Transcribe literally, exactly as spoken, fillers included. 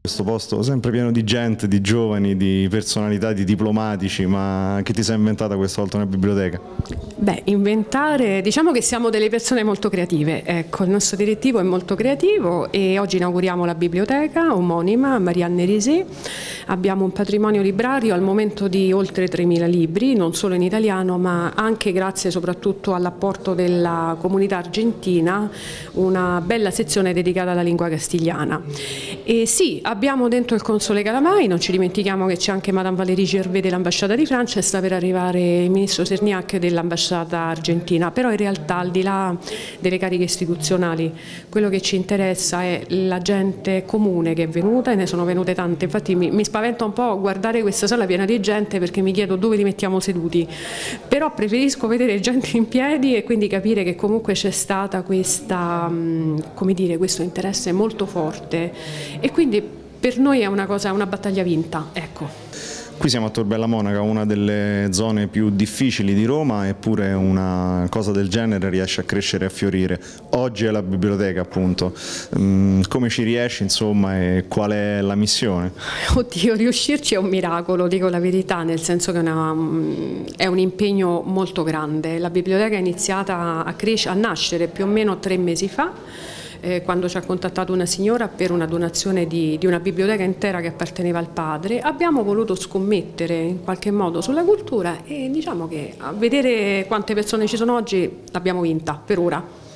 Questo posto sempre pieno di gente, di giovani, di personalità, di diplomatici, ma che ti sei inventata questa volta nella biblioteca? Beh, inventare, diciamo che siamo delle persone molto creative, ecco, il nostro direttivo è molto creativo e oggi inauguriamo la biblioteca omonima Marianne Risé. Abbiamo un patrimonio librario al momento di oltre tremila libri, non solo in italiano ma anche grazie soprattutto all'apporto della comunità argentina, una bella sezione dedicata alla lingua castigliana. E sì, abbiamo dentro il console Calamai, non ci dimentichiamo che c'è anche Madame Valérie Gervais dell'ambasciata di Francia e sta per arrivare il ministro Serniac dell'ambasciata argentina, però in realtà al di là delle cariche istituzionali quello che ci interessa è la gente comune che è venuta e ne sono venute tante, infatti mi, mi spaventa un po' guardare questa sala piena di gente perché mi chiedo dove li mettiamo seduti, però preferisco vedere gente in piedi e quindi capire che comunque c'è stata questa, come dire, questo interesse molto forte e quindi per noi è una cosa, una battaglia vinta, ecco. Qui siamo a Tor Bella Monaca, una delle zone più difficili di Roma, eppure una cosa del genere riesce a crescere e a fiorire. Oggi è la biblioteca, appunto. Come ci riesci, insomma, e qual è la missione? Oddio, riuscirci è un miracolo, dico la verità, nel senso che è, una, è un impegno molto grande. La biblioteca è iniziata a, crescere, a nascere più o meno tre mesi fa. Eh, quando ci ha contattato una signora per una donazione di, di una biblioteca intera che apparteneva al padre, abbiamo voluto scommettere in qualche modo sulla cultura e diciamo che a vedere quante persone ci sono oggi l'abbiamo vinta per ora.